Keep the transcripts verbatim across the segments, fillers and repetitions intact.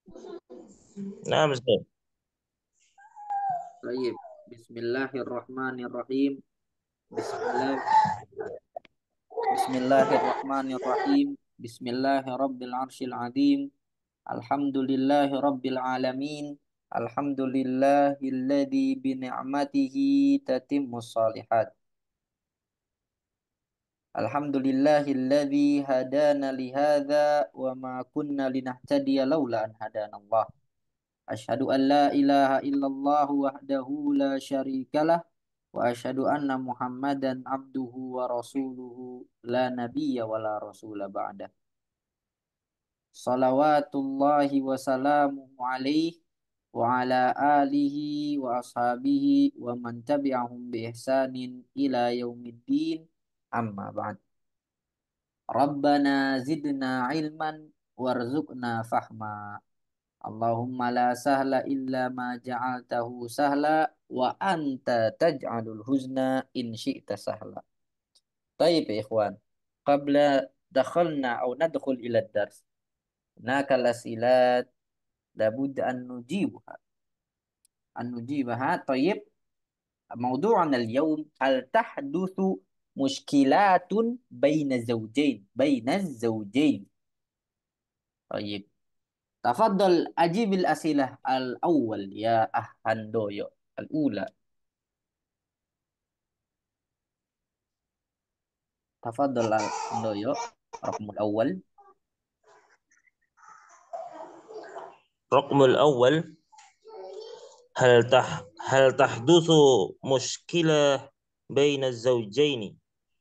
نعم أستاذ. Baik. Bismillahirrahmanirrahim. Bismillah. Bismillahirrahmanirrahim. Bismillahirabbil arsyil azim. Alhamdulillahi rabbil alamin. Alhamdulillahilladzi bi ni'matihi tatimmus shalihat. Alhamdulillahilladzi hadana li hadza wa ma kunna linahtadiya laula an hadanallah. Asyhadu an la ilaha illallah wahdahu la syarikalah wa asyhadu anna Muhammadan abduhu wa rasuluhu la nabiyya wa la rasula ba'dah. Salawatullahi wa salamuhu alaihi wa ala alihi wa ashabihi wa man tabi'ahum bi ihsanin ila yaumiddin, amma ba'd. Rabbana zidna ilman warzuqna fahma. Allahumma la sahla illa ma ja'altahu sahla wa anta taj'alul huzna in syi'ta sahla. Taib ya ikhwan. Qabla dakhalna au nadkhul ila dars. Naka lasilat labud an nujibuha. An nujibaha. Taib. موضوعنا اليوم هل تحدث مشكلات بين الزوجين بين الزوجين. طيب. تفضل أجيب الأسئلة الأول يا أهندويو. الأولى. تفضل أهندويو. رقم الأول. الرقم الأول: هل تح هل تحدث مشكلة بين الزوجين؟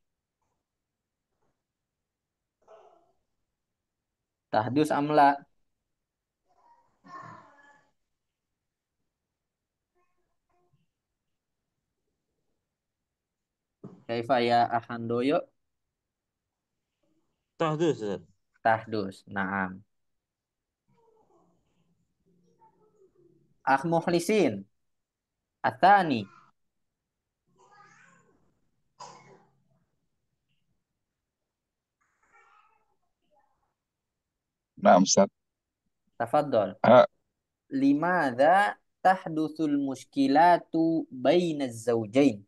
تحدث أم لا؟ كيف يا أهندويو؟ تحدث أستاذ. تحدث. نعم. أخ مخلصين الثاني. نعم أستاذ. تفضل. آه، لماذا تحدث المشكلات بين الزوجين؟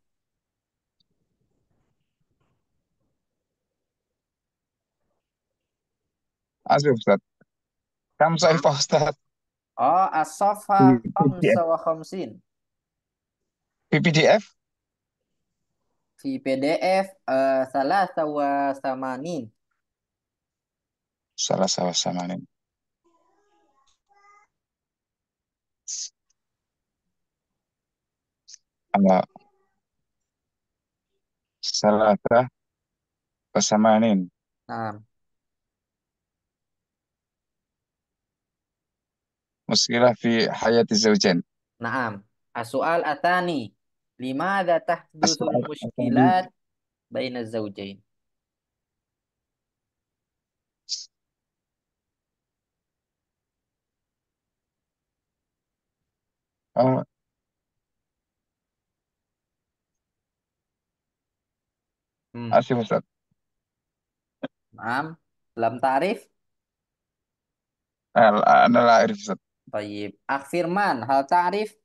آسف أستاذ. كم صحيفة أستاذ؟ آه في الصفحة بي دي إف. خمسة وخمسين في بي دي إف. في بي دي إف آه ثلاثة وثمانين. ثلاثة وثمانين. على ثلاثة وثمانين. نعم. مشكلة في حياة الزوجين. نعم. السؤال الثاني. لماذا تحدث السؤال الثاني. المشكلات بين الزوجين؟ آه، Hmm. آسف أستاذ. نعم. لم تعرف. آه، أنا لا أعرف أستاذ. طيب أخ فيرمان هل تعرف؟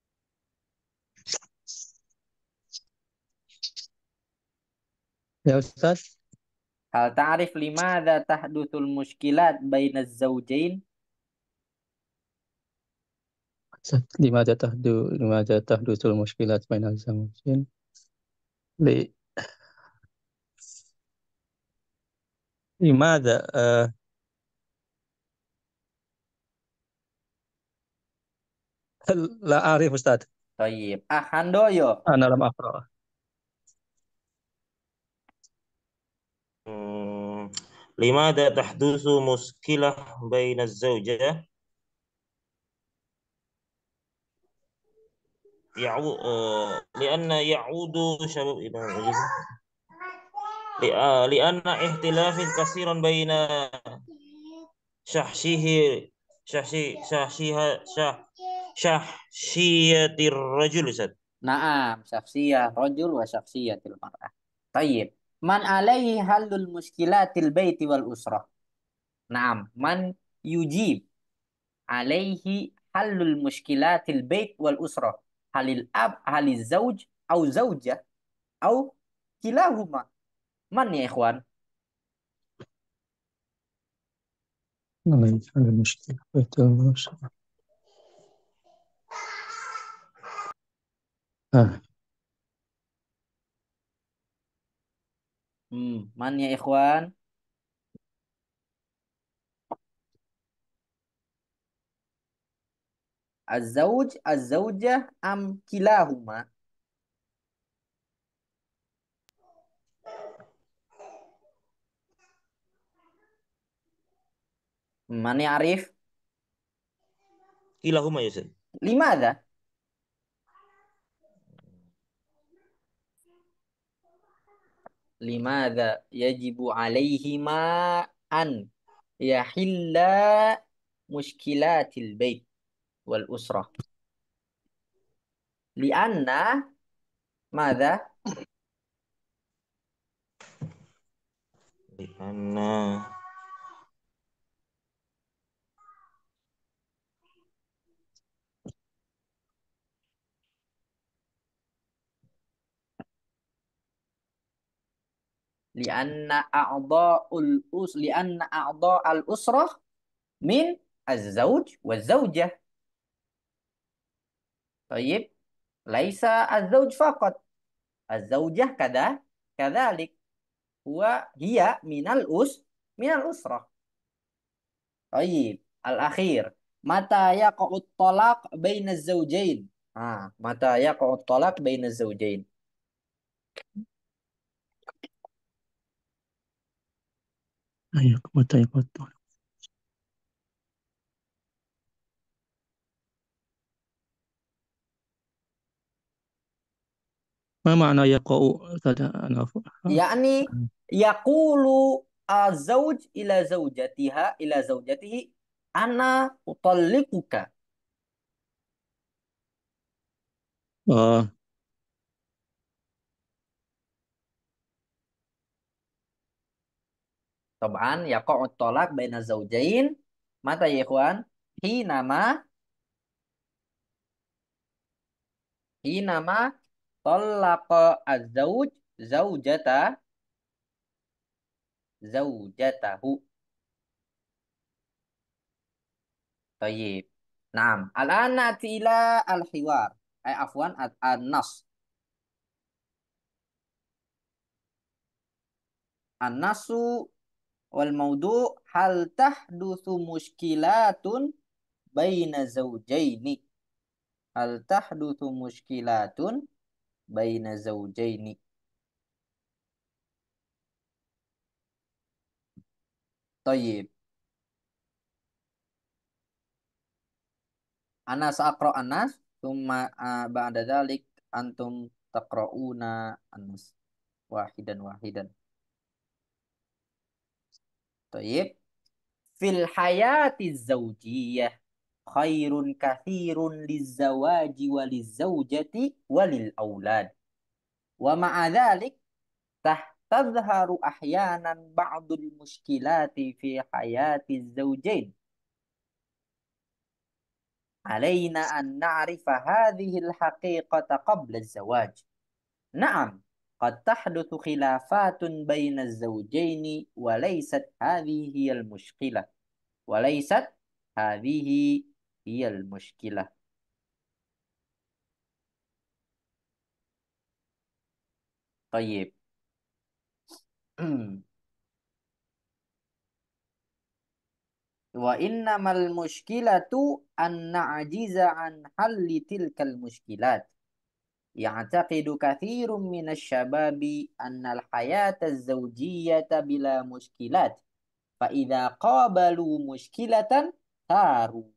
يا أستاذ. هل تعرف لماذا تحدث المشكلات بين الزوجين؟ لماذا تحدث لماذا تحدث المشكلات بين الزوجين؟ ل- لماذا آه لا أعرف أستاذ. طيب أخ هاندويو. أنا لم أقرأ. مم، لماذا تحدث مشكلة بين الزوجة؟ يعو... آه، لأن يعود شباب إلى لأ- لأن اختلاف كثيرا بين شخصيه شخصي شخصيها شخ شخصية الرجل أستاذ. نعم شخصية الرجل وشخصية المرأة. طيب من عليه حل المشكلات البيت والأسرة؟ نعم من يجيب؟ عليه حل المشكلات البيت والأسرة. هل الأب هل الزوج أو زوجة أو كلاهما؟ من يا إخوان؟ الله يحل المشكلة بيت المشكلة. آه. Hmm, man ya ikhwan? Az-zawj, az-zawjah, am kilahuma? Man ya'rif? Kilahuma ya Ustaz. Limadha? Limadha yajibu alaihima an yahilla mushkilatil bait wal usrah. Lianna madha? Karena Lianna a'dha'ul us lianna a'dha'al usrah min az-zawj wa zawjah. Tayyib, laisa az-zawj faqat. Az-zawjah kada kadhalik. Huwa hiya minal us minal usrah. Tayyib, al-akhir. Mata yaqa'ut talaq baina az-zawjain. Ah, mata yaqa'ut talaq baina az-zawjain. أيوة متى يقول ما معنى يقع كذا أنا ف- Yani yaqulu az-zawj ila zawjatiha ila zawjatihi ana utalliquka. آه Taban yaqa'ut talaq baina zawjain. Mata ya ikhwan? Hinama hinama talaqa az-zawj zawjata zawjatahu. Tayyib. Naam. Al-an na'ti ila al-hiwar. Ay afwan an-nas. An-nasu wal maudu' hal tahdutsu mushkilatun baina zawjaini. Hal tahdutsu mushkilatun baina zawjaini. Tayyib. Ana sa'aqra an-nas thumma ah, ba'da dzalik antum taqra'una an-nas wahidan wahidan. Tayyib. Fil hayati zawjiyah khairun kathirun lizzawaji walizzawjati walil aulad. Wa ma'a dhalik tadhharu ahyanan ba'dul mushkilati fi hayati zawjain. Alaina an na'rifa hadhihi al-haqiqata qabla az-zawaj. Na'am, qad tahduthu khilafatun baina az-zawjaini wa laysat hadhihi hiya al-mushkilah. Wa laysat hadhihi hiya al-mushkilah. Tayyib. Wa innamal mushkilatu an na'jiza an halli tilkal mushkilat. يعتقد كثير من الشباب أن الحياة الزوجية بلا مشكلات، فإذا قابلوا مشكلة ثاروا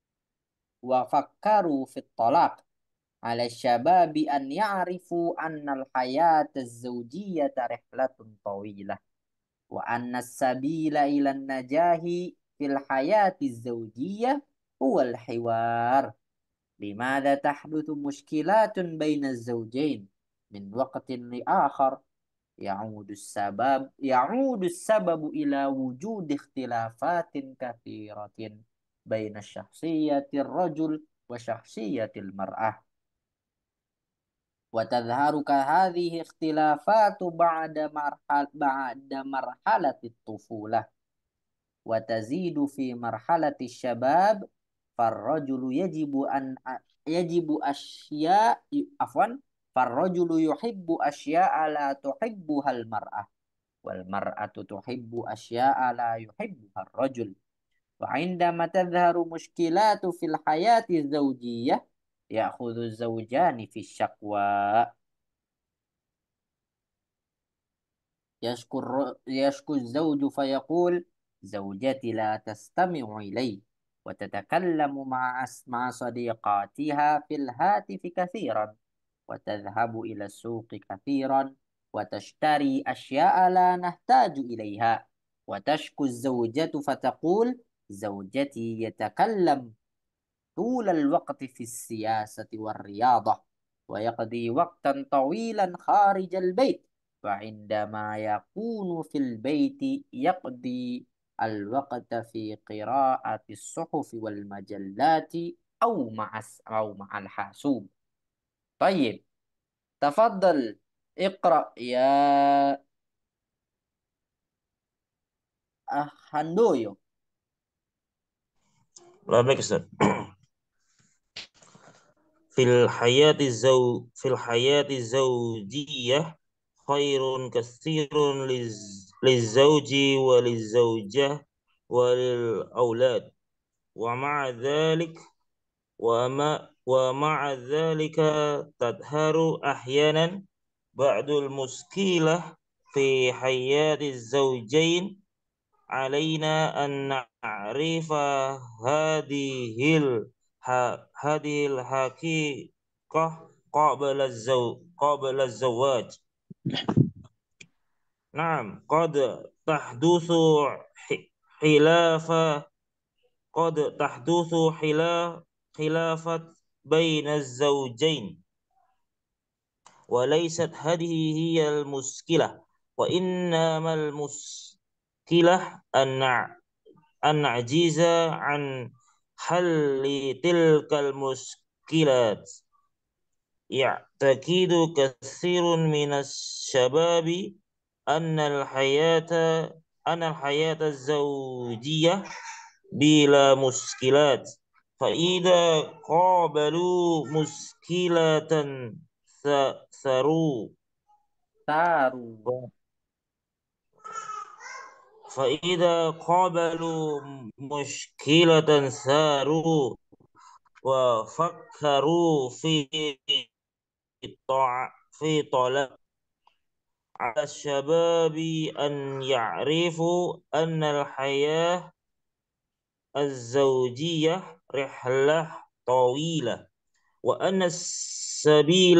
وفكروا في الطلاق. على الشباب أن يعرفوا أن الحياة الزوجية رحلة طويلة، وأن السبيل إلى النجاح في الحياة الزوجية هو الحوار. لماذا تحدث مشكلات بين الزوجين من وقت لآخر؟ يعود السبب يعود السبب إلى وجود اختلافات كثيرة. بين شخصية الرجل وشخصية المرأة. وتظهر هذه اختلافات بعد مرحلة بعد مرحلة الطفولة، وتزيد في مرحلة الشباب. فالرجل يجب أن يجب أشياء عفوا فالرجل يحب أشياء لا تحبها المرأة، والمرأة تحب أشياء لا يحبها الرجل. وعندما تظهر مشكلات في الحياة الزوجية يأخذ الزوجان في الشقوى. يشكو الر- يشكو الزوج فيقول: زوجتي لا تستمع إلي، وتتكلم مع أس- مع صديقاتها في الهاتف كثيرا، وتذهب إلى السوق كثيرا، وتشتري أشياء لا نحتاج إليها. وتشكو الزوجة فتقول: زوجتي يتكلم طول الوقت في السياسة والرياضة، ويقضي وقتا طويلا خارج البيت، وعندما يكون في البيت يقضي الوقت في قراءة الصحف والمجلات أو مع الس- أو مع الحاسوب. طيب، تفضل اقرأ يا أخندويو. لا baik Ustaz. Fil hayati zau fil hayati zaujiyah khairun katsirun liz lizauji wa lizaujah wa lil aulad wa ma'a dzalik wa ma wa ma'a dzalika tadharu ahyanan ba'dul muskilah fi hayati zawjain alaina an na'rifa hadihil ha, hadihil haqiqah qabla az-zaw qabla az-zawaj. Naam, qad tahdusu hi- khilafa qad tahdusu khila khilafat baina az-zawjain wa laysat hadhihi hiya al-muskilah wa innamal muskilah an أن نعجز عن حل تلك المشكلات. يعتقد كثير من الشباب أن الحياة أن الحياة الزوجية بلا مشكلات، فإذا قابلوا مشكلة ثروا Taru. فإذا قابلوا مشكلة ثاروا وفكروا في طع- في طلب. على الشباب أن يعرفوا أن الحياة الزوجية رحلة طويلة، وأن السبيل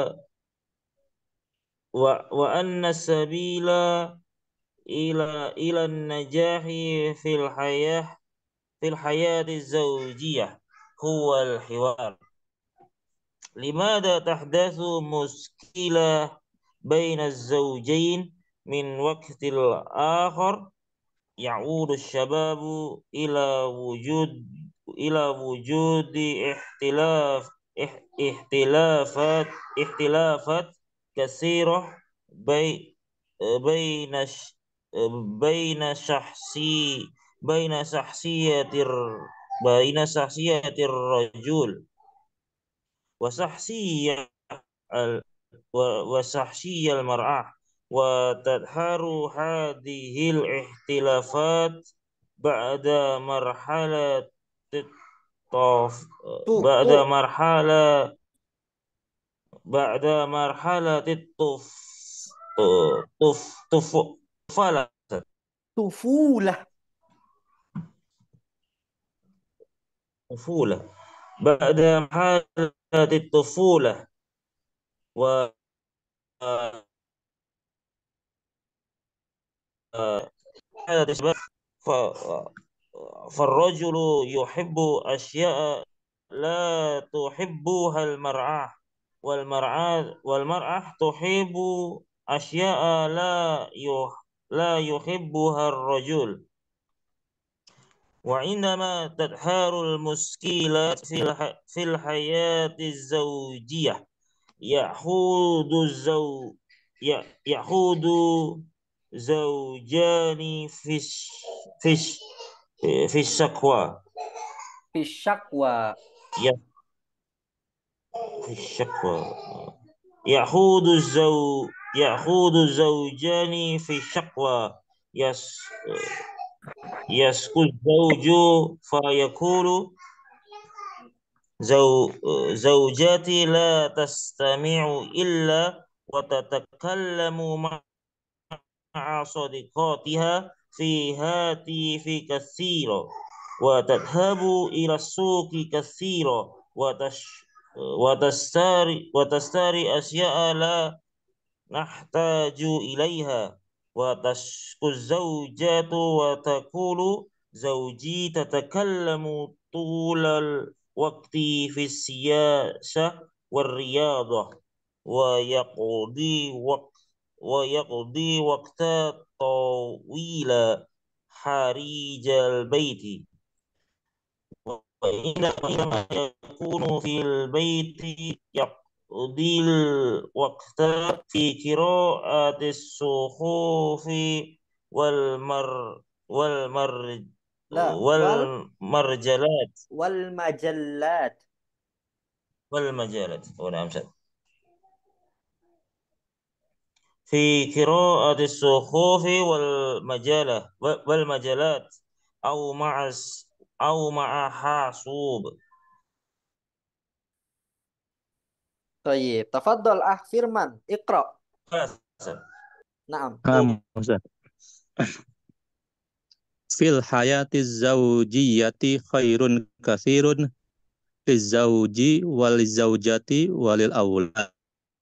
و- وأن السبيل إلى إلى النجاح في الحياة في الحياة الزوجية هو الحوار. لماذا تحدث مشكلة بين الزوجين من وقت لآخر؟ يعود الشباب إلى وجود إلى وجود اختلاف اح- اختلافات اختلافات كثيرة بي بين ش- بين شخصي بين شخصية الر- بين شخصية الرجل وشخصية ال- و- وشخصية المرأة. وتظهر هذه الاختلافات بعد مرحلة الطف Tu, بعد tu. مرحلة بعد مرحلة الطف طف طف طفولة Tufulah. طفولة بعد مرحلة الطفولة و حالة الشباب. ف... فالرجل يحب أشياء لا تحبها المرأة، والمرأة والمرأة تحب أشياء لا يح... لا يحبها الرجل. وعندما تظهر المشكلات في الح... في الحياة الزوجية يعود الزوج يعود زوجان في الش... في الش... في الشكوى في الشكوى. ي- في الشكوى يعود الزو يعود الزوجان في الشكوى يس... يسكت الزوج فيقول زو... زوجتي لا تستمع إلا وتتكلم مع صديقاتها في هاتف كثيرا وتذهب إلى السوق كثيرا وتش... وتشتري وتشتري أشياء لا نحتاج إليها وتشكو الزوجات وتقول زوجي تتكلم طول الوقت في السياسة والرياضة ويقضي وقت ويقضي وقتا طويلا خارج البيت وإنما يكون في البيت يقضي الوقت في قراءة الصحف والمر والمر لا، وال والمرجلات والمجلات. والمجالات ونعم سد. في قراءة الصحف والمجلة والمجلات أو مع الس- أو مع حاسوب. طيب، تفضل أخ فيرمان، اقرأ. نعم. نعم أستاذ. في الحياة الزوجية خير كثير للزوج وللزوجة وللأولاد،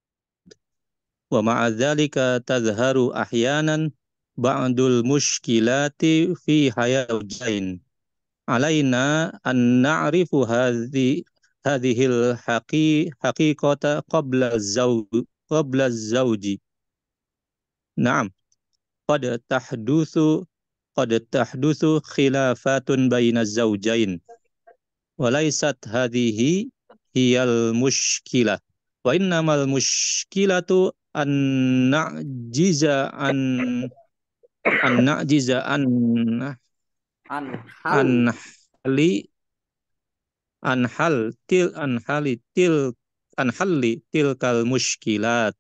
ومع ذلك تظهر أحيانا بعض المشكلات في حياة الزوجين. علينا أن نعرف هذه هذه الحقيقة قبل الزوج قبل الزوج. نعم، قد تحدث قد تحدث خلافات بين الزوجين، وليست هذه هي المشكلة، وإنما المشكلة أن نعجز عن أن نعجز عن عن حل. عن حل عن حل تل عن حل تل عن حل تلك المشكلات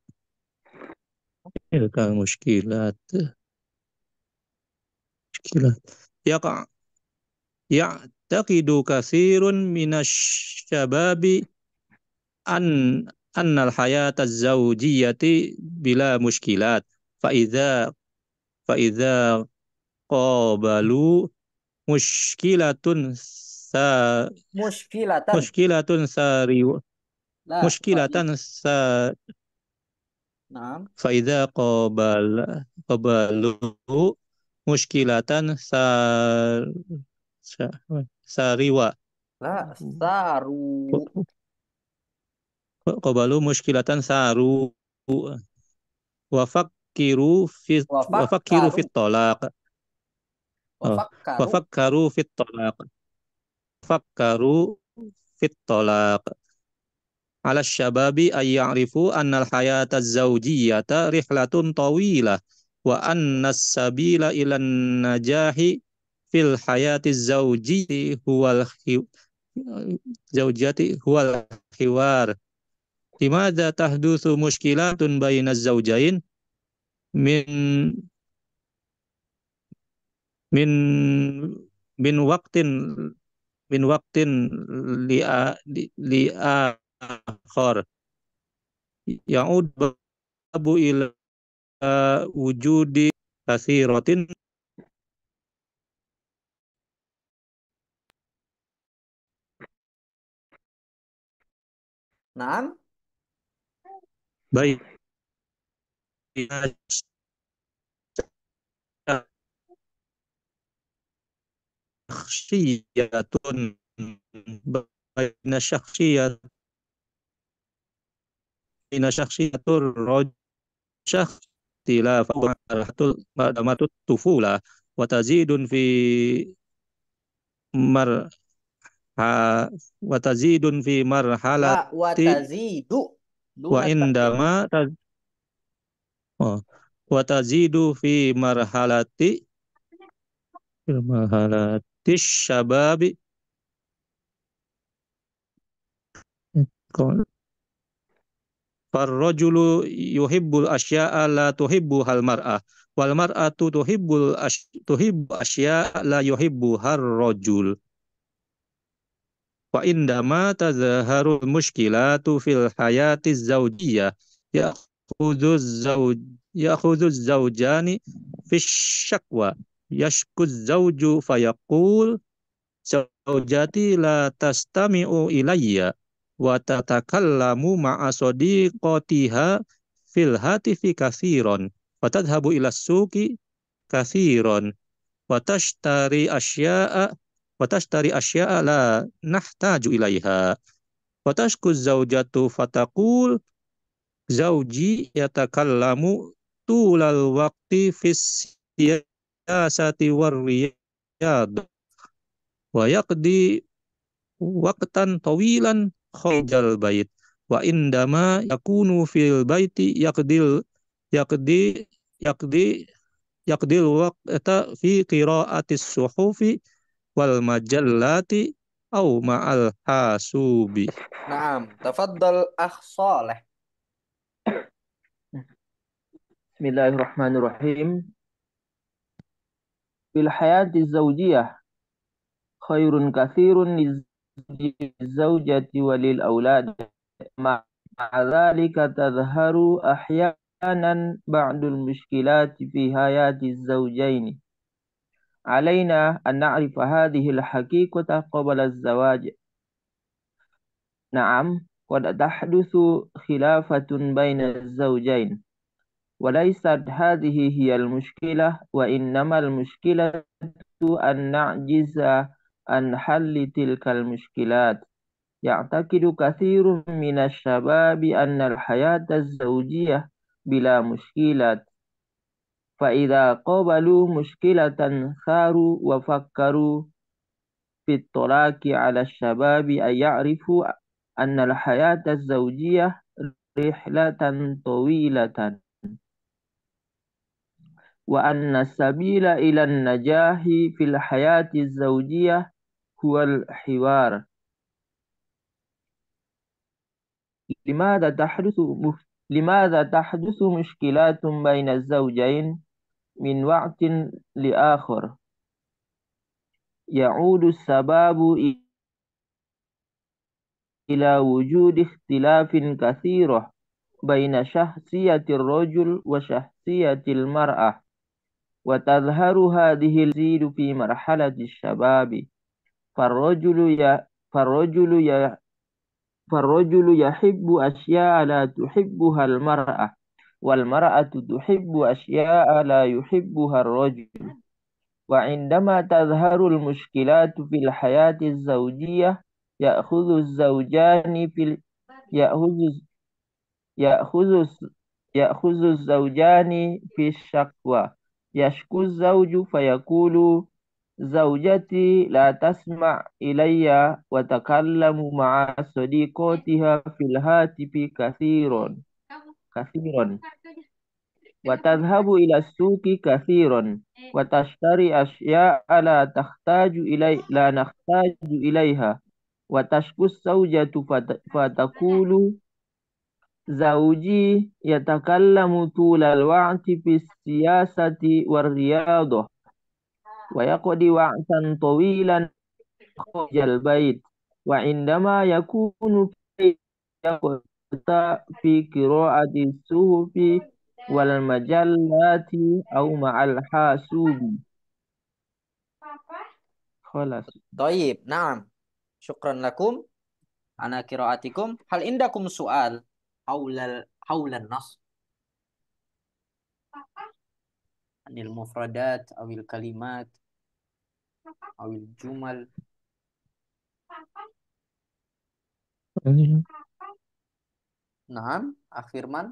تلك المشكلات مشكلات يقع يعتقد كثير من الشباب أن أن الحياة الزوجية بلا مشكلات، فإذا فإذا قابلوا مشكلة سا مشكلة. مشكلة ساري لا، فإذا. مشكلة سا نعم. فإذا قابل قابلوا مشكلة سار ساريوا لا، ساروا. قابلوا مشكلة ساروا وفكروا في وفكروا في وفكروا. الطلاق آه، وفكروا. وفكروا في الطلاق فكروا في الطلاق. على الشباب أن يعرفوا أن الحياة الزوجية رحلة طويلة، وأن السبيل إلى النجاح في الحياة الزوجية هو الخي... زوجية هو الحوار. لماذا تحدث مشكلات بين الزوجين من من من وقت من وقت لآ- لآخر؟ يعود الباب إلى وجود كثيرة نعم. بين شخصية بين شخصية بين شخصية الرجل شخص اختلاف مرحلة الطفولة وتزيد في mar ha watazidun fi La marhalati watazidu. wa Duna indama taz, oh, watazidu fi marhalati fi marhalati syababi farrajulu yuhibbul asya'a la tuhibbu hal mar'ah wal mar'atu tuhibbul asy tuhibbu asya'a la yuhibbu har rajul wa indama tazharul mushkilatu fil hayati zawjiyah ya'khudhu zawj ya'khudhu zawjani fi syakwa yashku zawju fayaqul zaujati la tastami'u ilayya wa tatakallamu ma'a sadiqatiha fil hatifi kathiran wa tadhhabu ila suqi kathiran wa tashtari asya'a wa tashtari asya'a la nahtaju ilaiha wa tashku zaujatu fataqul zauji yatakallamu tulal waqti fis siyasati war riyad wa yaqdi waqtan tawilan kharijal bait wa indama yakunu fil baiti yaqdil yaqdi yaqdi yaqdil waqta fi qiraatis suhufi wal majallati au ma'al hasubi. Naam, tafaddal akh Saleh. Bismillahirrahmanirrahim. Fil hayati zawjiyah khairun katsirun lizawjati walil aulad ma'a dhalika tadhharu ahyanan ba'dul mushkilati fi hayati zawjaini alaina an na'rifa hadhihi al-haqiqata qabla az-zawaj. Na'am, qad tahduthu khilafatun baina az-zawjain wa laysat hadhihi hiya al-mushkilah wa innama al-mushkilatu an na'jiza an halli tilka al-mushkilat. Ya'taqidu katsirun minasy shababi anna al-hayata az-zawjiyah bila mushkilat. Fa idza qabalu mushkilatan saru wa fakkaru fi at-talaqi 'ala asy-shababi ay ya'rifu anna al-hayata az-zawjiyah rihlatan tawilatan wa anna sabila ila an-najahi fil hayati az-zawjiyah huwa al-hiwar. Limadha tahduthu limadha tahduthu mushkilatun baina az-zawjayn min waqtin li akhar ya'udu as-sababu ila wujudi ikhtilafin katsirah baina syahsiyatir rajul wa syahsiyatil mar'ah wa tadhharu hadhihi al-zidu fi marhalati asy-syababi farrajulu ya farrajulu ya farrajulu yahibbu asya'a la tuhibbuha al-mar'ah wal mar'atu tuhibbu asya'a la yuhibbuha ar-rajul wa 'indama tadhharu al-mushkilatu fil hayati az-zawjiyyah ya'khudhu az-zawjani fil ya'khudhu ya'khudhu ya'khudhu az-zawjani fi syakwa yashku az-zawju fayaqulu zaujati la tasma' ilayya wa takallamu ma'a sadiqatiha fil hatifi kathiran kathiran wa tadhhabu ila suqi kathiran wa tashtari asya'a la tahtaju ilay la nahtaju ilaiha wa tashku zaujatu fataqulu zauji yatakallamu tulal wa'ti fi siyasati war riyadah wa yaqdi wa'tan tawilan kharijal bait wa indama yakunu yaqta fi qira'ati suhufi wal majallati au ma'al hasubi. Khalas. Thayyib, na'am. Syukran lakum ana qiraatikum. Hal indakum su'al haulal haulan nas anil mufradat awil kalimat awil jumal. Naam, Akhirman.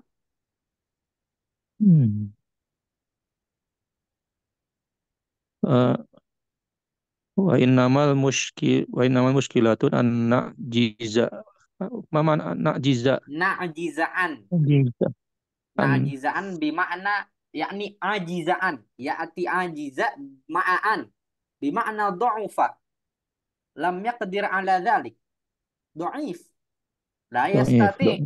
Hmm. Uh, Wa innamal muskil wa innamal muskilatun an na'jiza. Ma mana na'jiza? Na'jiza'an. Na'jiza. An Na'jiza'an bima'na yakni ajiza'an. Ya'ati ajiza ma'an. Bima'na du'ufa. Lam yaqdir ala dhalik. Du'if. La dhaif. yastati.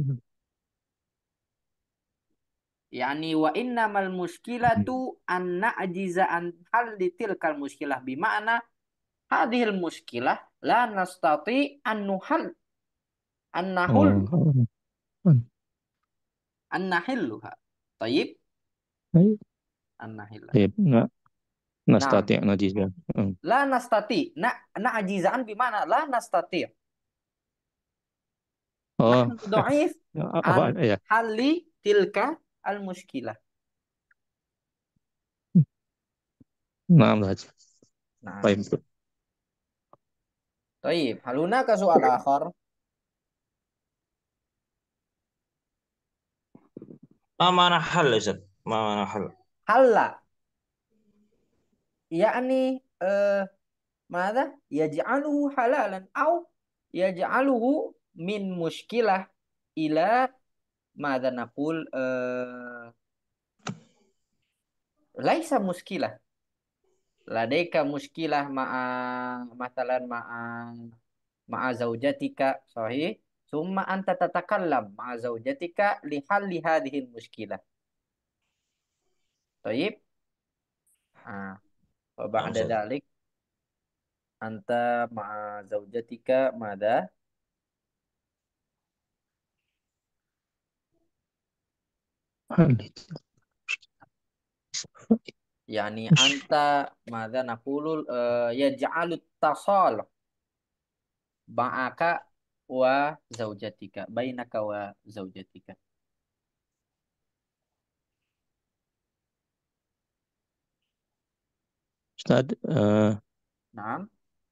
Yani wa innamal muskilatu an na'jiza an halli tilkal muskilah. Bima'na hadhil muskilah la nastati an nuhal. An nahul. Oh. An- An nahilluha. Tayyib. Baik. An nahillah. Baik. Nggak Naam. nastati na'jiza. Hmm. La nastati. Na na'jizaan bimana la nastati. Oh, Nahnu dhaif apa an ya? halli tilka al muskilah. Naam saja. Nah, Baik. طيب هل هناك سؤال آخر؟ ما معنى حل يا أستاذ؟ ما معنى حل؟ هلا يعني آه ماذا؟ يجعله حلالا أو يجعله من مشكلة إلى ماذا نقول آه ليس مشكلة لديك مشكلة مع مثلا مع مع زوجتك صحيح ثم أنت تتكلم مع زوجتك لحل هذه المشكلة طيب آه. نعم وبعد أستاذ. ذلك أنت مع زوجتك ماذا يعني مش أنت ماذا نقول آه، يجعل التصالح معك وزوجتك بينك وزوجتك Ustaz, eh, نعم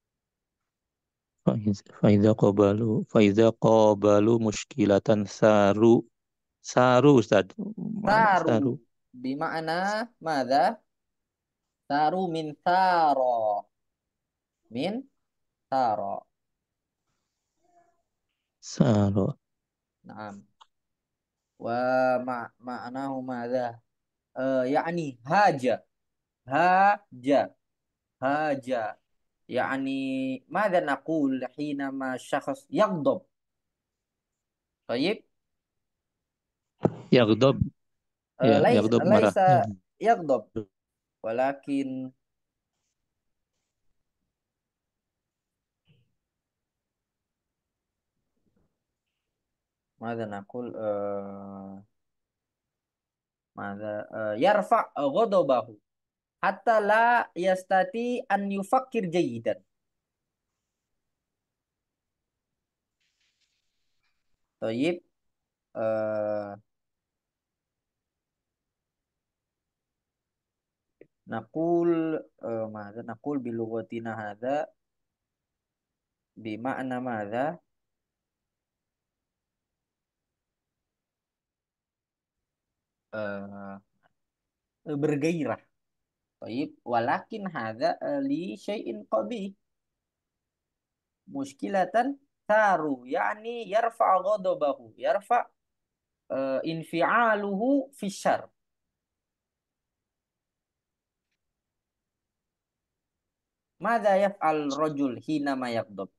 faiz- faiza qabalu faiza qabalu muskilatan saru saru Ustaz. Mana saru? ثاروا بمعنى ماذا ثاروا من ثارا من ثارا Saru. نعم ومع معناه ماذا آه يعني هاج هاج هاج يعني ماذا نقول حينما الشخص يغضب طيب Yaghdab. آه Ya, ليس yaghdab marah. ليس يغضب ولكن ماذا نقول آه ماذا آه يرفع غضبه حتى لا يستطيع أن يفكر جيدا طيب آه نقول آه ماذا نقول بلغتنا هذا بمعنى ماذا آه bergairah طيب ولكن هذا آه لشيء قبيح مشكلة ثاروا يعني يرفع غضبه يرفع آه انفعاله في الشر ماذا يفعل الرجل حينما يغضب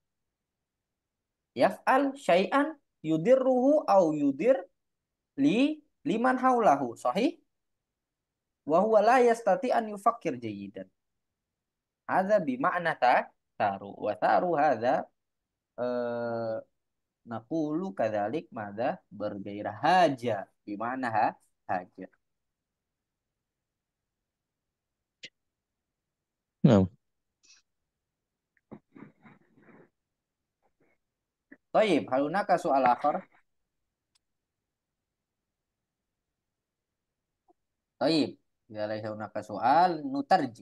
يفعل شيئا يضره أو يضر لي لمن حوله صحيح وهو لا يستطيع أن يفكر جيدا هذا بمعنى تا- ثاروا وثاروا هذا آه نقول كذلك ماذا bergairah haja بمعنى ها haja Nah, طيب هل هناك سؤال آخر طيب إذا ليس هناك سؤال نترجم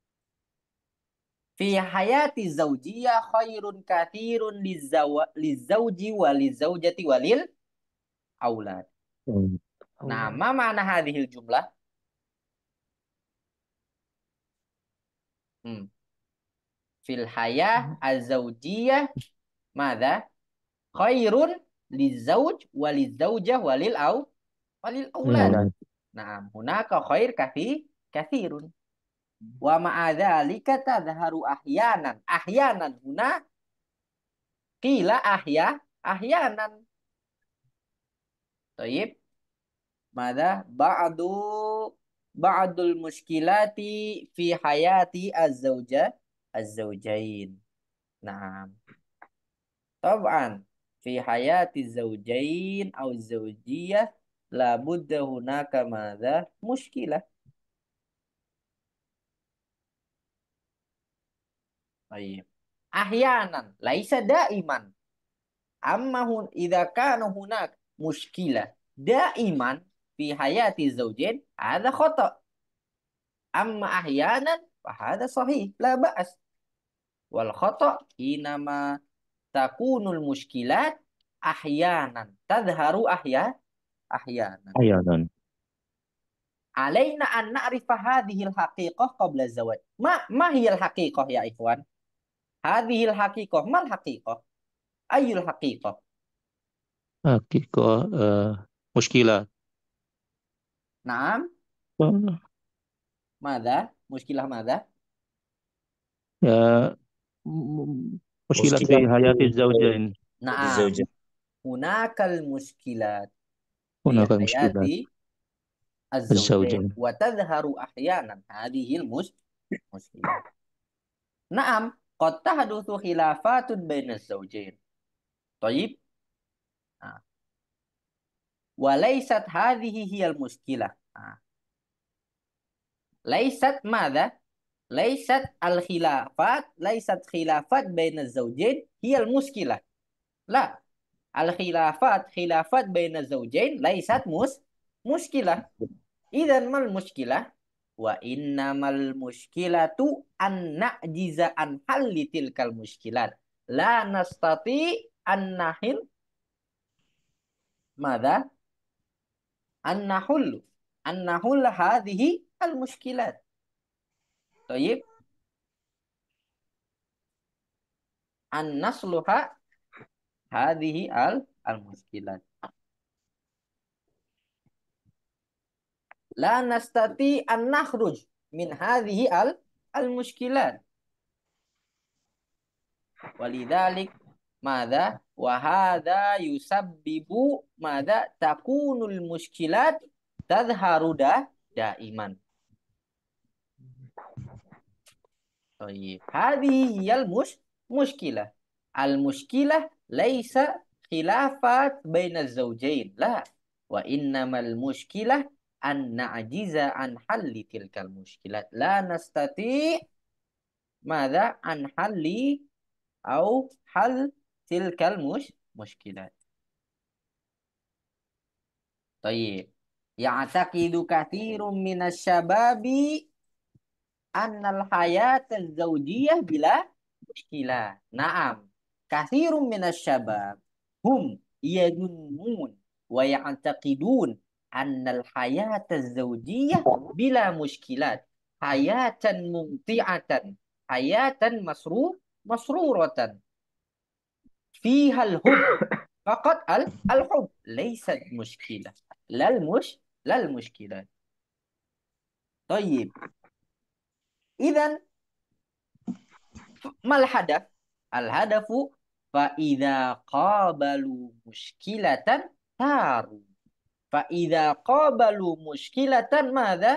في حياة الزوجية خير كثير للزو... للزوج وللزوجة وللأولاد hmm. نعم ما معنى هذه الجملة مم. fil hayah az-zawjiyah madza khairun lizauj walizaujah walil au walil aulad. أولاد. Naam, hunaka khair kafi kathirun. Wa ma'adzalika tadharu ahyanan. Ahyanan huna qila ahya ahyanan. Tayyib. Mada ba'du ba'dul muskilati fi hayati az-zawja az-zawjain. Naam. Tab'an fi hayati az-zawjain aw az-zawjiyah la budda hunaka madha muskilah. Baik. Ahyanan laisa daiman. Amma hun idza kana hunak muskilah daiman fi hayati zawjain hadha khata. Amma ahyanan fa hadha sahih la ba'as. Wal khata inama takunul muskilat ahyanan tadharu ahya ahyanan. أحيانا. Alaina an na'rifa hadhihi al-haqiqah qabla zawaj. Ma ma hiya al-haqiqah ya ikhwan? Hadhihi al-haqiqah mal haqiqah? Ayul haqiqah? حقيقة آه، مشكلة. Naam, madza? Muskilah madza? آه، م- مشكلة في مشكلة حياة الزوجين. Naam, الزوجة. hunakal muskilat fi هناك مشكلة hayati az-zawjain الزوجين. wa tadhharu ahyanan hadhihi al-muskilah. Naam, qad tahduthu khilafatun baina az-zawjain. Thayyib. Nah. Walaysat hadhihi hiyal muskilah. Nah. Laysat madza? Laysat al-khilafat, laysat khilafat baina az-zawjain hiyal muskilah. La, al-khilafat khilafat baina az-zawjain laysat mus muskilah. Idzan mal muskilah? Wa innamal muskilatu an na'jiza an halli tilkal muskilat. La nastati an nahil madza? An nahullu an nahull hadhihi al muskilat. Tayyib. An nasluha hadhihi al al muskilat. La nastati an nakhruj min hadhihi al al muskilat. Walidhalik madza wa hadha yusabbibu madza takunul muskilat tadhharu da daiman. Tayyib. Hadhihi hiyal mush muskilah. Al muskilah laisa khilafat baina az-zawjain. La. Wa innamal muskilah an na'jiza an halli tilkal muskilat. La nastati madza an halli au hal tilkal mush muskilat. Tayyib. Ya'taqidu katsirun minasy syababi annal hayata az-zawjiyah bila muskilah. Naam. Katsirun minasy syabab hum yadunmun wa ya'taqidun annal hayata az-zawjiyah bila muskilat. Hayatan mumti'atan. Hayatan masru masruratan. Fiha al-hub. Faqat al al-hub laysat muskilah. Lal mush lal muskilat. Tayyib. Idzan mal hadaf? Al hadafu fa idza qabalu muskilatan taru. Fa idza qabalu muskilatan madza?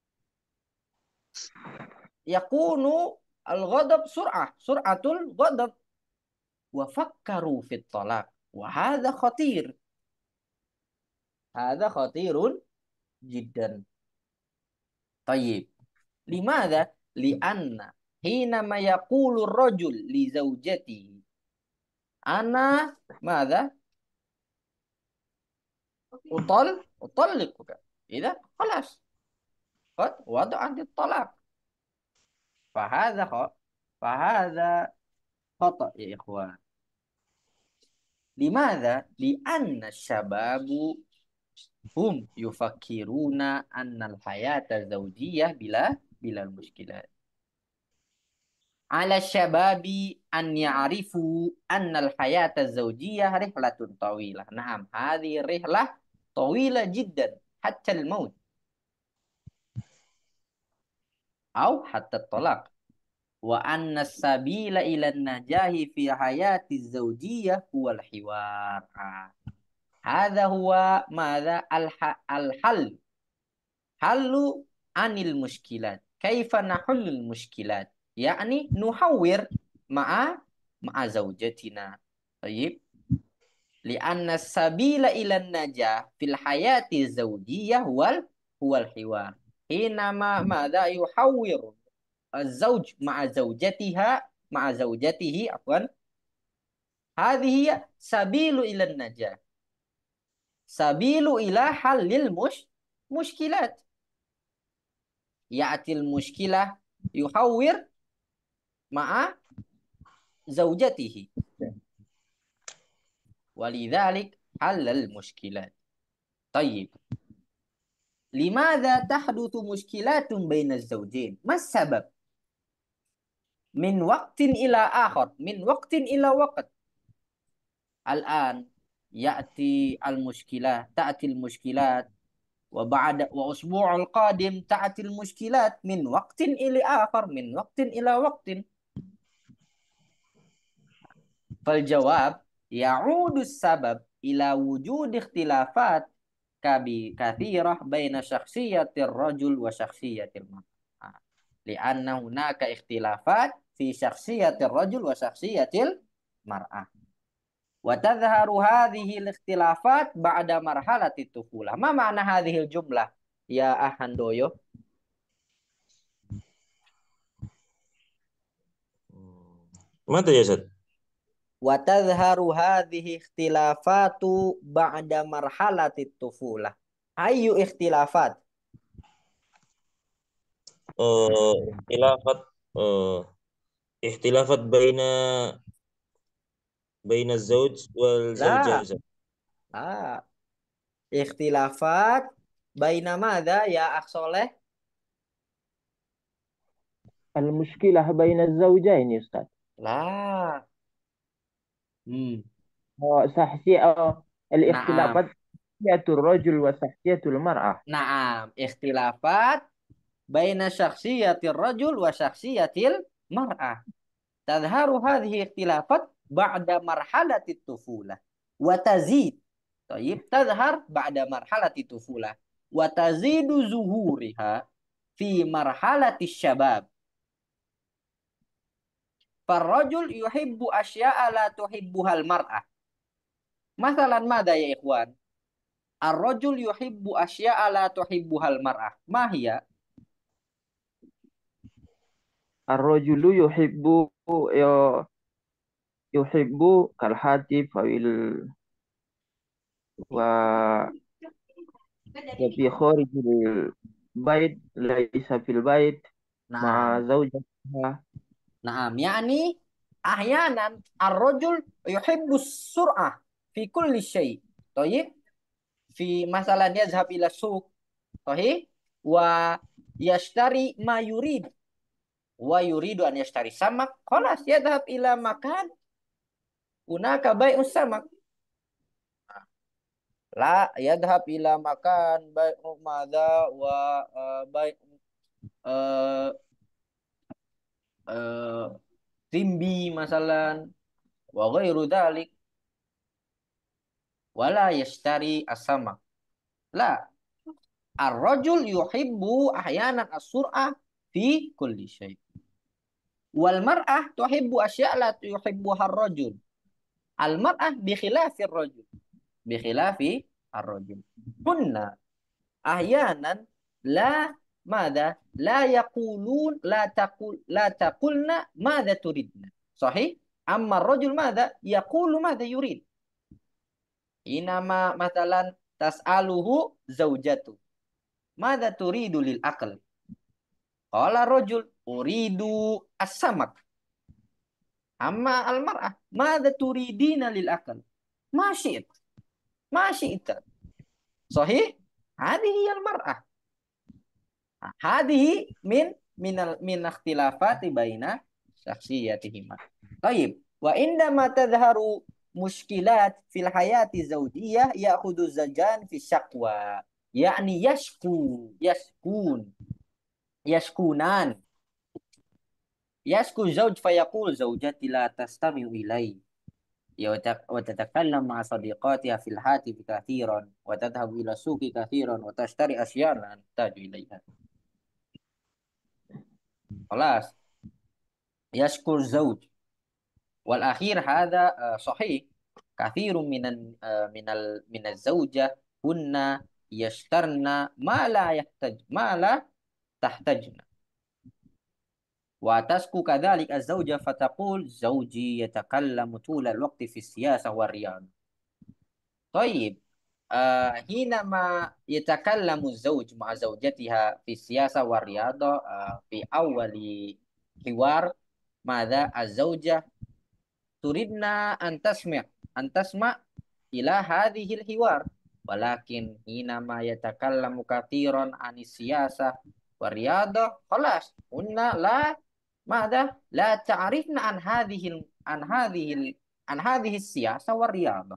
Yakunu al-ghadab sur'ah, sur'atul ghadab. Wa fakkaru fit talaq. Wa hadha khatir. Hadha khatirun jiddan. Tayyib. Limadha? Lianna hinama yaqulu ar-rajul li zawjatihi ana madha? Utal utalliquka. Idza khalas. Qad wada'at at-talaq. Fahadha kha fahadha khata ya ikhwan. Limadha? Lianna syababu hum yufakkiruna annal hayata zawjiyah bila bila muskilat. ala syababi an ya'rifu anna al-hayata az-zawjiyah rihlatun tawilah. Naam, hadhihi rihlah tawilah jiddan hatta al-maut au hatta at-talaq. Wa anna as-sabila ila an-najahi fi hayati az-zawjiyah huwa al-hiwar. Hadha huwa madha al-hal. Hallu anil muskilat. Kaifa nahullul muskilat? Yani nuhawwir ma'a ma'a zawjatina. Baik. Lianna sabila ila najah fil hayati zawjiyah wal huwal hiwar. Hinama madha yuhawwir az-zawj ma'a zawjatiha ma'a zawjatihi afwan. Hadhihi sabilu ila najah. Sabilu ila halil mush muskilat. Ya'til muskilah yuhawwir ma'a zaujatihi. Walidhalik halal muskilat. Tayyib. Limadha tahduthu muskilatun baina az-zawjain? Mas sabab? Min waqtin ila akhar, min waqtin ila waqt. Al-an ya'ti al-muskilah, ta'ti al-muskilat wa ba'da wa usbu'ul qadim ta'ti al-muskilat min waqtin ila akhar, min waqtin ila waqtin. Faljawab ya'udu sabab ila wujud ikhtilafat kabi kathirah baina syakhsiyatir rajul wa syakhsiyatil mar'ah. Lianna hunaka ikhtilafat fi syakhsiyatir rajul wa syakhsiyatil mar'ah. Wa tadhharu hadhihi al-ikhtilafat ba'da marhalati tufulah. Ma ma'na hadhihi al-jumlah ya Ahandoyo? Mata ya Ustaz? Wa tadhharu hadhihi ikhtilafatu ba'da marhalati tufulah. Ayu ikhtilafat? Uh, ikhtilafat uh, ikhtilafat baina baina az-zawj wal zawjah. La, la. Ikhtilafat baina madha ya akh Soleh? Al-mushkilah baina az-zawjain ya Ustaz. La. Hmm. Oh, sahsi oh, Naam. al-ikhtilafat sahsiyatul rajul wa sahsiyatul mar'ah. Naam, ikhtilafat baina syakhsiyatir rajul wa syakhsiyatil mar'ah. Tadharu hadhihi ikhtilafat ba'da marhalati tufulah wa tazid. Tayyib, tadhhar ba'da marhalati tufulah wa tazidu zuhuriha fi marhalati syabab. Farrajul yuhibbu asya'a la tuhibbuhal mar'ah. Masalan mada ya ikhwan? Ar-rajul yuhibbu asya'a la tuhibbuhal mar'ah. Ma hiya? Ar-rajulu yuhibbu yo yuhibbu kal hatif fil wa wa fi kharijil bait laisa fil bait ma'a Naam. zawjatiha. Naam, yani ahyanan ar-rajul yuhibbu sur'ah fi kulli syai'. Tayyib? Fi masalan yazhab ila suq. Sahih? Wa yashtari ma yurid. Wa yuridu an yashtari samak. Khalas yadhhab ila makan hunaka bai'us samak. La yadhhab ila makan bai'u madha wa uh, bai' uh, uh, timbi masalan wa ghairu dhalik wala yashtari as-samak. La, ar-rajul yuhibbu ahyanan as-sur'ah fi kulli syai'. Wal mar'ah tuhibbu asya' la yuhibbuha ar-rajul. Al mar'ah bi khilafi ar-rajul. Bi khilafi ar-rajul. Kunna ahyanan la ماذا لا يقولون لا تقول لا تقولنا ماذا تريدنا صحيح أما الرجل ماذا يقول ماذا يريد إنما مثلا تسأله زوجته ماذا تريد للأكل قال الرجل أريد السمك أما المرأة ماذا تريدين للأكل ما شئت ما شئت صحيح هذه هي المرأة هذه من من من اختلافات بين شخصيتهما. طيب، وعندما تظهر مشكلات في الحياة الزوجية يأخذ الزوجان في الشكوى، يعني يشكو يشكون يشكونان. يشكو الزوج فيقول زوجتي لا تستمع إلي، وتتكلم مع صديقاتها في الهاتف كثيرا، وتذهب إلى السوق كثيرا، وتشتري أشياء لا نحتاج إليها. خلاص، يشكو الزوج. والأخير هذا صحيح. كثير من من من الزوجة هن يشترن ما لا يحتاج ما لا تحتاجن، وتشكو كذلك الزوجة فتقول زوجي يتكلم طول الوقت في السياسة والرياضة. طيب، آه حينما يتكلم الزوج مع زوجتها في السياسة والرياضة، آه في أول حوار، ماذا الزوجة تريدنا أن تسمع أن تسمع إلى هذه الحوار، ولكن حينما يتكلم كثيرا عن السياسة والرياضة خلاص قلنا لا، ماذا لا تعرفنا عن هذه عن هذه عن هذه السياسة والرياضة.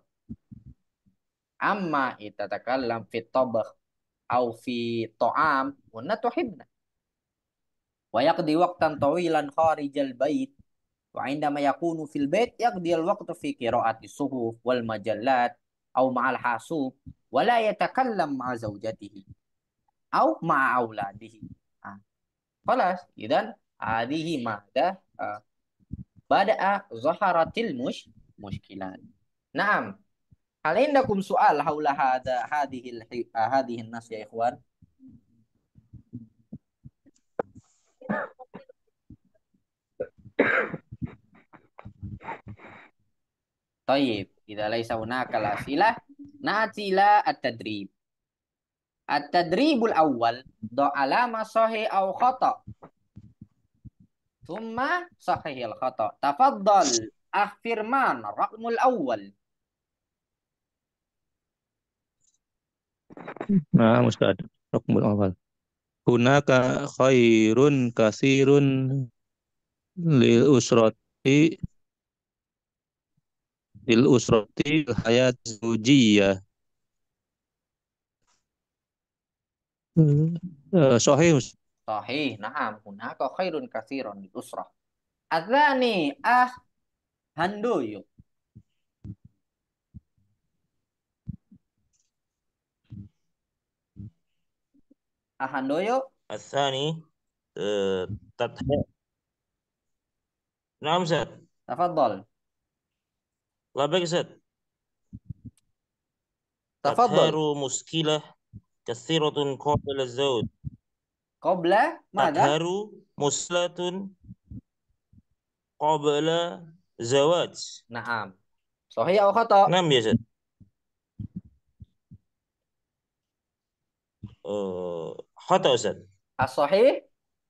أما إذا تتكلم في الطبخ أو في الطعام قلنا تحبنا، ويقضي وقتا طويلا خارج البيت، وعندما يكون في البيت يقضي الوقت في قراءة الصحف والمجلات أو مع الحاسوب، ولا يتكلم مع زوجته أو مع أولاده. آه. خلاص، إذن هذه ماذا آه. بدأ ظهرت المش مشكلات. نعم، هل عندكم سؤال حول هذا هذه الحي... آه هذه النص يا إخوان؟ طيب، إذا ليس هناك الأسئلة نأتي إلى التدريب. التدريب الأول، ضع علامة صحيح أو خطأ ثم صحيح الخطأ. تفضل أخ فرمان، الرقم الأول. نعم أستاذ. رقم الأول هناك خير كثير للأسرة للأسرة الحياة الزوجية. آه، صحيح. صحيح، نعم، هناك خير كثير للأسرة. الثاني أخ هندويو. أخ هندويو. الثاني آه، تطهير. نعم أستاذ. تفضل الله يبارك أستاذ. تفضل. تظهر مشكلة كثيرة قبل الزوج. قبل ماذا؟ تظهر مشكلة قبل زواج. نعم، صحيح أو خطأ؟ نعم يا أستاذ. آه، خطأ أستاذ. الصحيح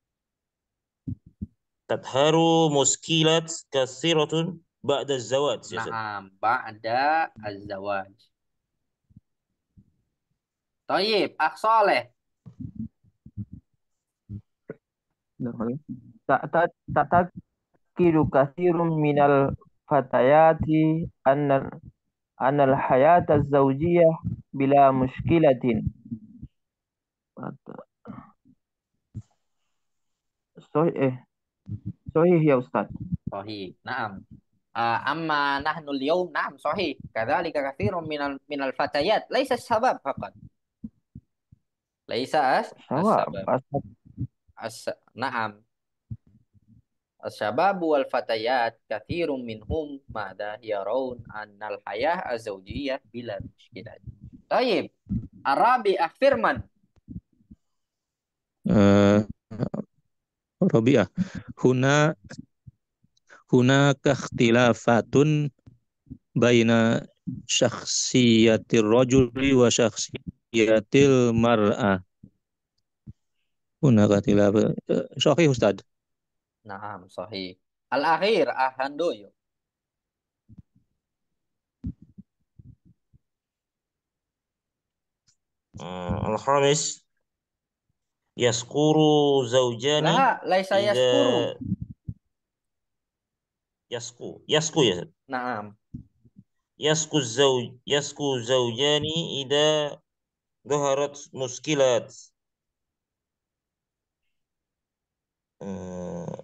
تظهر مشكلة كثيرة بعد الزواج يا أستاذ. نعم، بعد الزواج. طيب، أخ صالح. تعتقد كثير من الفتيات أن أن الحياة الزوجية بلا مشكلة. صحيح صحيح يا أستاذ. صحيح، نعم. آه، أما نحن اليوم نعم صحيح كذلك كثير من ال- من الفتيات، ليس الشباب فقط، ليس الس- سواء الشباب الس... نعم، الشباب والفتيات كثير منهم ماذا يرون أن الحياة الزوجية بلا مشكلة. طيب، الرابع أخ فرمان. آه، ربيعة هنا هناك اختلافات بين شخصية الرجل وشخصية المرأة. هناك اختلاف. آه، صحيح أستاذ. نعم صحيح. الأخير أخ هندويو. آه، الخامس يذكر زوجان لا، ليس إذا يشكر. Yasku. Yasku ya. Ustaz. Naam. Yasku zauj yasku zaujani ida dhaharat muskilat. Eh,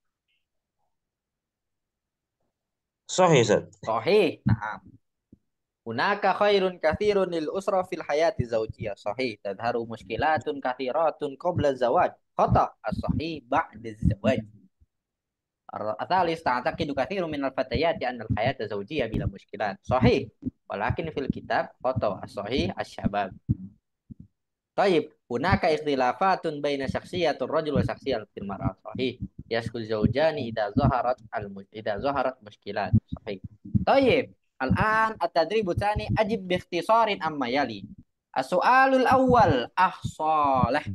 Sahih, Ustaz. Sahih. Naam. Hunaka khairun kathirun lil usra fil hayati zawjiyah. Sahih. Tadharu muskilatun kathiratun qabla zawaj. Khata. As-sahih ba'da zawaj. الثالث تعتقد كثير من الفتيات أن الحياة زوجية بلا مشكلات. صحيح. ولكن في الكتاب خطأ. الصحيح الشباب. طيب هناك اختلافات بين شخصية الرجل وشخصية المرأة. صحيح. يشكو الزوجان إذا ظهرت الم... إذا ظهرت مشكلات. صحيح. طيب الآن التدريب الثاني. أجب باختصار عما يلي. السؤال الأول. أخ صالح.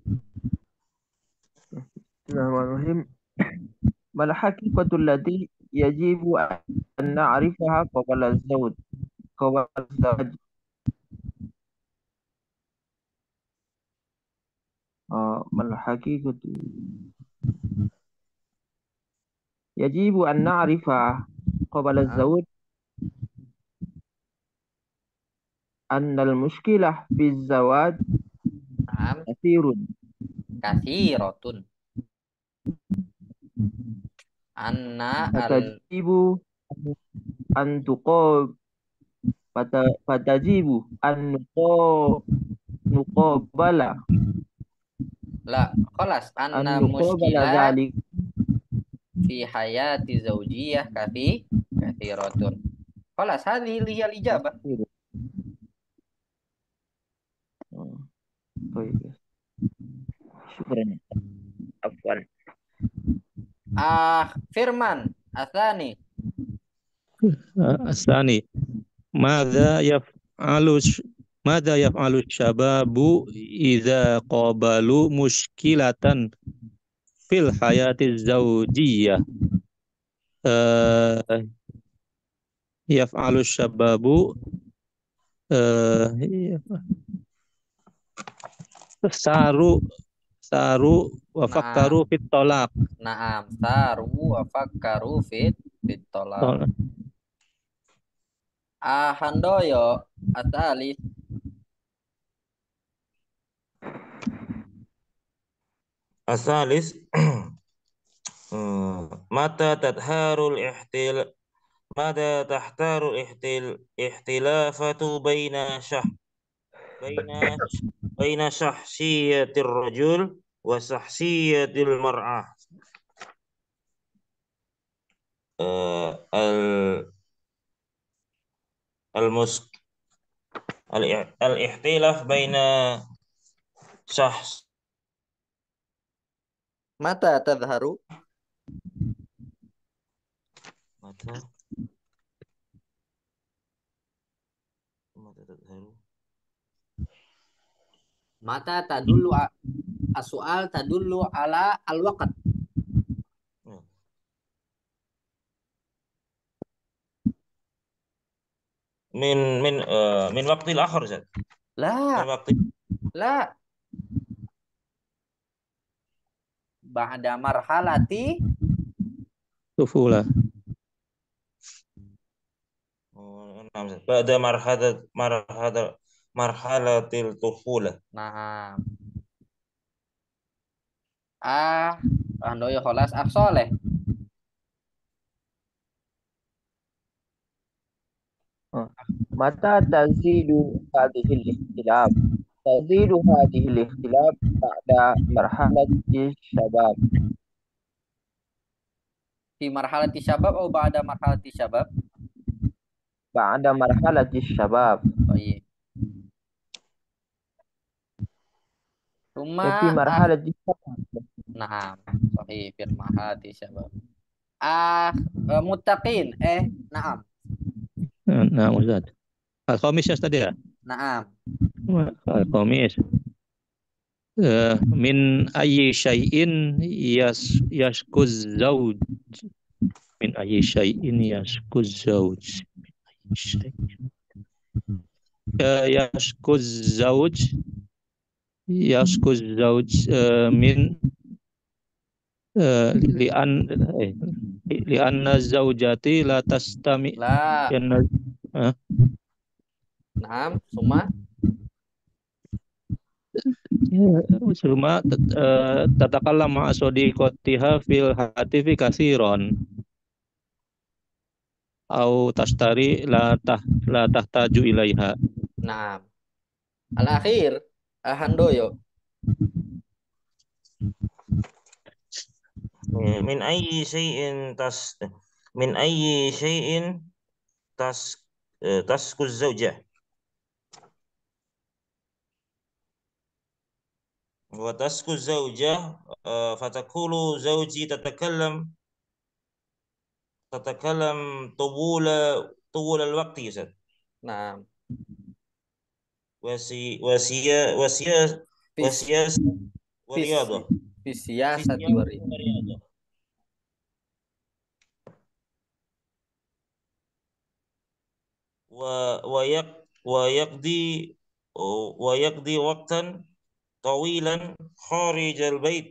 Bismillahirrahmanirrahim. Mal haqiqatu allati yajibu an na'rifaha qabla az-zawj qabla az-zawj. Ah, mal haqiqatu yajibu an na'rifaha qabla نعم. az-zawj anna al-mushkilah fi az-zawaj نعم. kathirun. كثيرة. أن ال... Fatajibu an tuqab fata, fatajibu an nuqa nuqabala لا خلاص. an أن nuqabala مشكلات dhalik. في حياة زوجية كثير كثيرة. خلاص هذه هي الإجابة. Oh, baik. Syukran. Afwan. آه فيرمان الثاني. الثاني ماذا يفعل الش- ماذا يفعل الشباب إذا قابلوا مشكلة في الحياة الزوجية؟ آه، يفعل الشباب آه، ساروا ساروا وفكروا في الطلاق. نعم. ثاروا وفكروا في في الطلاق. آه هندويو الثالث. الثالث متى تظهر الاحتل متى تحتار الاحتل اختلافات بين شح بين بين شخصية الرجل وشخصية المرأة. آه، ال- المس الإع- الاختلاف بين شخص متى تظهر متى متى تظهر متى تدل ع- السؤال تدل على الوقت. من من آه، من وقت الآخر زاد من لا وقت لا بعد مرحلة طفولة. Oh, نعم زاد. بعد مرحلة مرحلة مرحلة الطفولة. نعم. آه هندويو خلاص أخ صالح. متى تزيد هذه الاختلاف؟ تزيد هذه الاختلاف بعد مرحلة الشباب. في مرحلة الشباب أو بعد مرحلة الشباب؟ بعد مرحلة الشباب. طيب. ثم في آه مرحلة الشباب. نعم صحيح في مرحلة الشباب. آه متقين إيه نعم. نعم أستاذ. الخامس يا أستاذ ya. نعم. الخامس آه، من أي شيء يس يشكو الزوج من أي شيء يشكو الزوج من أي شيء آه، يشكو الزوج يشكو الزوج آه، من آه، لأن lianna zaujati la tastami La. lianna eh, Naam, summa suma eh, tatakallam ma'a sadiqatiha fil hatifi katsiran au tashtari la tah la tahtaju ilaiha. naam. Al-akhir Handoyo. min ayyi syai'in tas min ayyi syai'in tas eh, tasku zaujah wa tasku zaujah eh, fatakulu zauji tatakallam tatakallam tubula tubul al-waqti ya Ustaz. Naam. wasi wasiya wasiya Fis wasiyas wa fis riyadhah fi siyasati wa riyadhah. riyadhah wa wa yak wa yaqdi wa yaqdi waqtan tawilan kharij al-bait.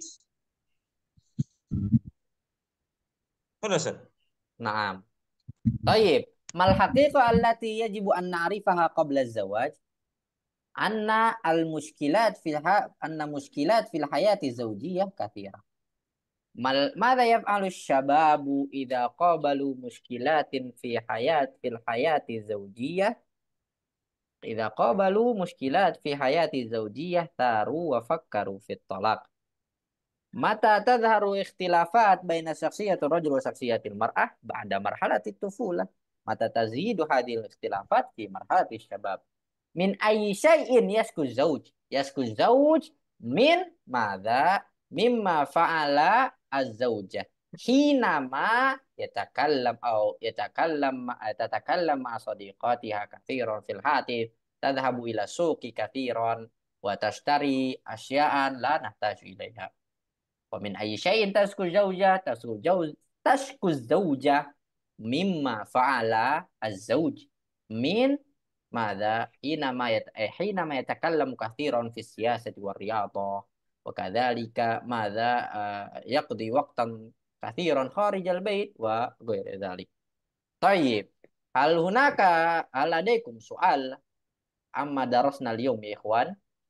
خلاص. Naam. Tayyib. Mal haqiqah allati yajibu an na'rifaha qabla az-zawaj anna al-mushkilat fil ha anna mushkilat fil hayati zawjiyah kathira. Mal madza yaf'alu asy-syababu idza qabalu mushkilatin fi hayat fil hayati zawjiyah idza qabalu mushkilat fi hayati zawjiyah taru wa fakkaru fit talaq. Mata tadharu ikhtilafat baina syakhsiyatir rajul wa syakhsiyatil mar'ah ba'da marhalatit tufulah. Mata tazidu hadhil ikhtilafat fi marhalatis syabab. Min ayyi syai'in yasku zauj? Yasku zauj min madza? Mimma fa'ala az-zaujah. Hinama yatakallam au yatakallam tatakallam ma sadiqatiha katsiran fil hatif tadhhabu ila suqi katsiran wa tashtari asya'an la nahtaju ilaiha. Wa min ayyi syai'in tasku zauja tasku zauj tasku zauja mimma fa'ala az-zauj min madza hinama yat eh, hinama yatakallamu katsiran fi siyasati war riyadhah wa kadzalika madza uh, yaqdi waqtan katsiran kharij al-bait wa ghairi dzalik. Tayyib. Hal hunaka hal ladaikum soal amma darasna al-yawm ya ikhwan?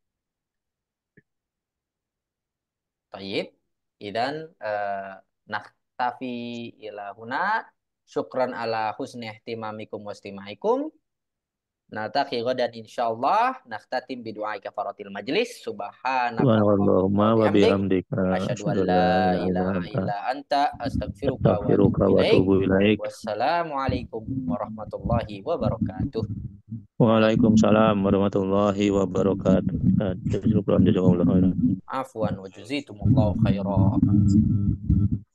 Tayyib. Idan uh, naktafi ila huna. Syukran ala husni ihtimamikum wa istimaikum. Naltaqi ghadan insyaallah nakhtatim bi du'a kafaratil majlis subhanakallahumma wa bihamdik asyhadu an la ilaha illa anta astaghfiruka wa atubu ilaik. Wassalamualaikum warahmatullahi wabarakatuh. Waalaikumsalam warahmatullahi wabarakatuh. Jazakumullah khairan. Afwan wa jazakumullahu khairan.